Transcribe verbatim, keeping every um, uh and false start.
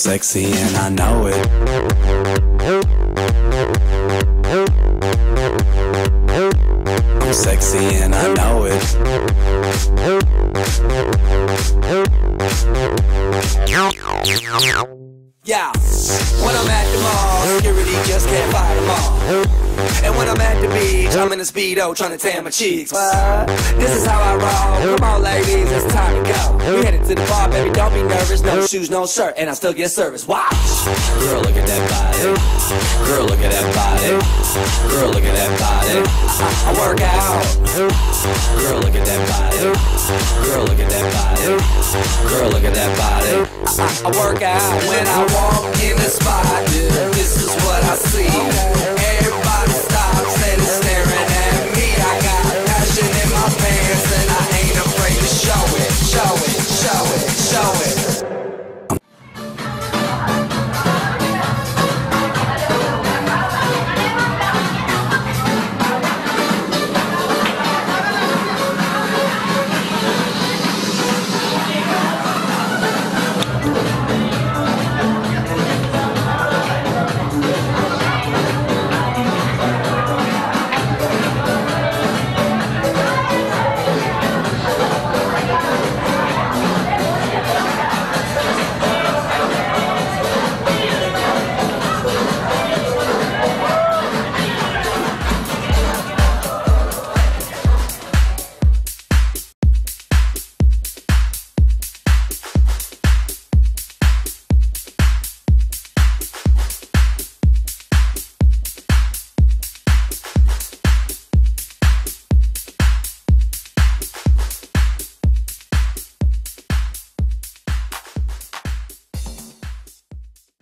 sexy and I know it. I'm sexy and I know it. Yeah, when I'm at the mall, security just can't fight them all. And when I'm at the beach, I'm in a Speedo trying to tan my cheeks. What? This is how I roll. Come on, ladies, it's time to go. We headed to the bar, baby, don't be nervous. No shoes, no shirt, and I still get service. Watch. Girl, look at that body. Girl, look at that body. Girl, look at that body. I, I work out. Girl, look at that body. Girl, look at that body. Girl, look at that body. I, I, I work out when I walk in the spot. This is what I see.